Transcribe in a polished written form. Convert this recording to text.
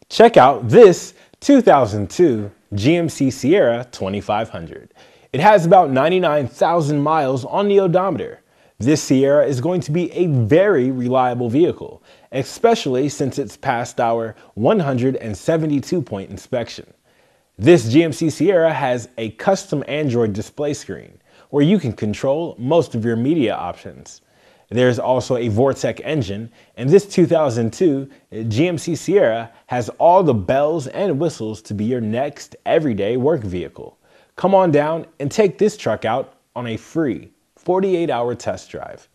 Check out this 2002 GMC Sierra 2500. It has about 99,000 miles on the odometer. This Sierra is going to be a very reliable vehicle, especially since it's passed our 172-point inspection. This GMC Sierra has a custom Android display screen where you can control most of your media options. There's also a Vortec engine, and this 2002 GMC Sierra has all the bells and whistles to be your next everyday work vehicle. Come on down and take this truck out on a free 48-hour test drive.